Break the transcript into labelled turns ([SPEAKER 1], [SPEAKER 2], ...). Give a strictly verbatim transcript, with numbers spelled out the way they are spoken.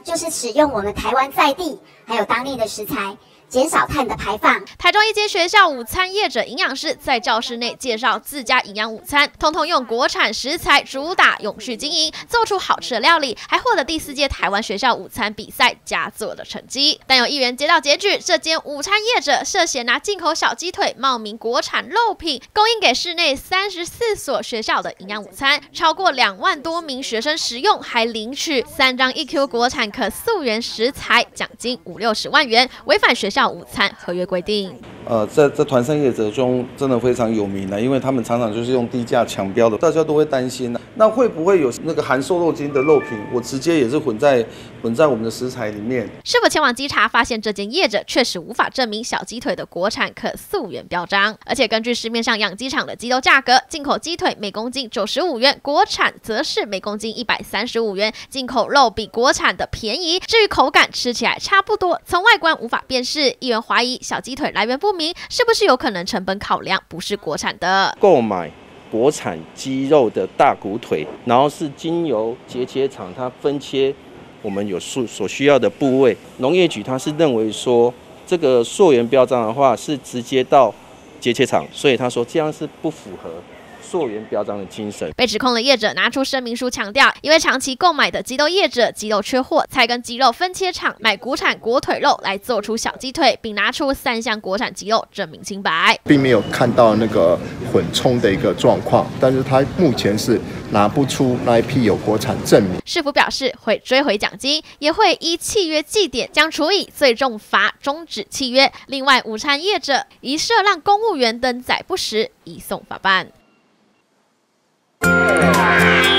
[SPEAKER 1] 就是使用我们台湾在地还有当地的食材。 减少碳的排放。
[SPEAKER 2] 台中一间学校午餐业者营养师在教室内介绍自家营养午餐，通通用国产食材，主打永续经营，做出好吃的料理，还获得第四届台湾学校午餐比赛佳作的成绩。但有议员接到检举，这间午餐业者涉嫌拿进口小鸡腿冒名国产肉品，供应给市内三十四所学校的营养午餐，超过两万多名学生食用，还领取三张 E Q 国产可溯源食材奖金五六十万元，违反学校 午餐合约规定，
[SPEAKER 3] 呃，在在团膳业者中真的非常有名的，因为他们常常就是用低价抢标的，大家都会担心呢、啊。那会不会有那个含瘦肉精的肉品，我直接也是混在混在我们的食材里面？
[SPEAKER 2] 是否前往稽查，发现这间业者确实无法证明小鸡腿的国产可溯源标章，而且根据市面上养鸡场的鸡肉价格，进口鸡腿每公斤九十五元，国产则是每公斤一百三十五元，进口肉比国产的便宜。至于口感，吃起来差不多，从外观无法辨识。 议员怀疑小鸡腿来源不明，是不是有可能成本考量不是国产的？
[SPEAKER 4] 购买国产鸡肉的大骨腿，然后是经由节切厂它分切我们有所所需要的部位。农业局它是认为说这个溯源标章的话是直接到节切厂，所以他说这样是不符合 溯源标章的精神。
[SPEAKER 2] 被指控的业者拿出声明书强调，因为长期购买的鸡肉业者鸡肉缺货，才跟鸡肉分切厂买国产国腿肉来做出小鸡腿，并拿出三箱国产鸡肉证明清白，
[SPEAKER 5] 并没有看到那个混充的一个状况，但是他目前是拿不出那一批有国产证明。
[SPEAKER 2] 市府表示会追回奖金，也会依契约记点将处以最重罚终止契约。另外，午餐业者疑涉让公务员登载不实，移送法办。
[SPEAKER 1] Yeah.